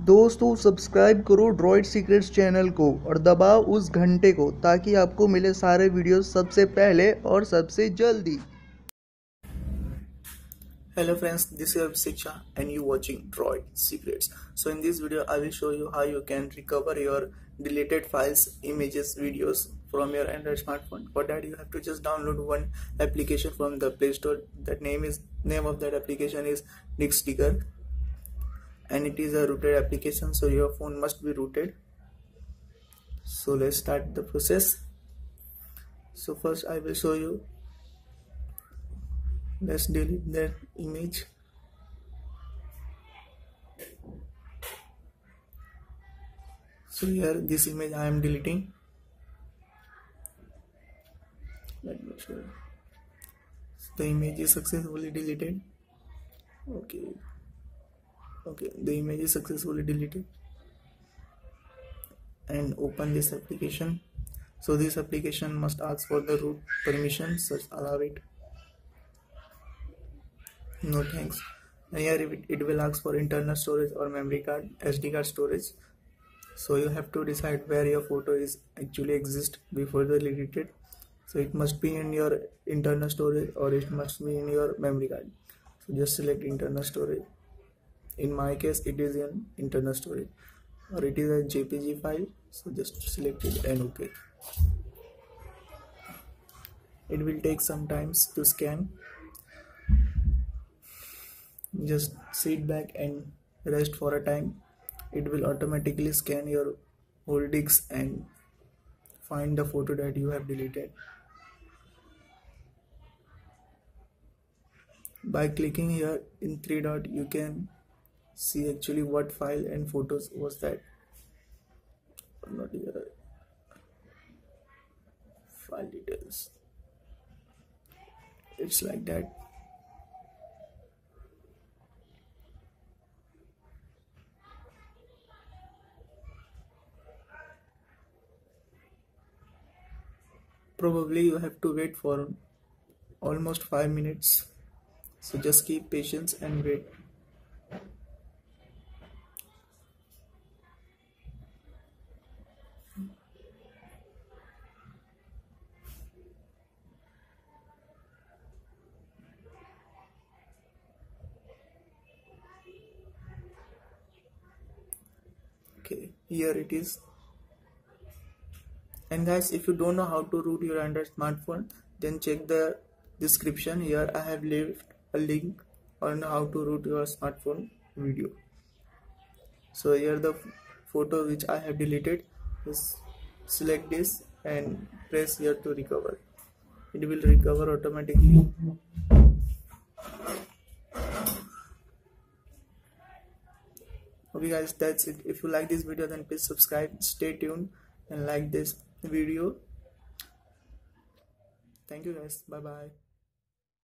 दोस्तों सब्सक्राइब करो droid secrets channel को और दबाओ उस घंटे को ताकि आपको मिले सारे वीडियोस सबसे पहले और सबसे जल्दी। Hello friends, this is Abhishek Jha and you watching Droid Secrets. So in this video I will show you how you can recover your deleted files, images, videos from your Android smartphone. For that you have to just download one application from the Play Store. Name of that application is Disk Digger, and it is a rooted application, so your phone must be rooted. So let's start the process. So first I will show you. Let's delete that image. So here this image I am deleting. Let me show you. The image is successfully deleted. Okay, the image is successfully deleted. And open this application. So this application must ask for the root permission, such allow it. No thanks. And here it will ask for internal storage or memory card, SD card storage. So you have to decide where your photo is actually exist before the deleted. So it must be in your internal storage or it must be in your memory card. So just select internal storage. In my case it is in internal storage, or it is a JPG file. So just select it and OK. It will take some time to scan. Just sit back and rest for a time. It will automatically scan your whole disk and find the photo that you have deleted. By clicking here in three dot, you can see actually what file and photos was that. Not here. File details. It's like that. Probably you have to wait for almost 5 minutes. So just keep patience and wait. Okay, here it is. And guys, if you don't know how to root your Android smartphone, then check the description. Here I have left a link on how to root your smartphone video. So here the photo which I have deleted is, select this and press here to recover. It will recover automatically. Okay guys, that's it. If you like this video, then please subscribe, stay tuned and like this video. Thank you guys, bye bye.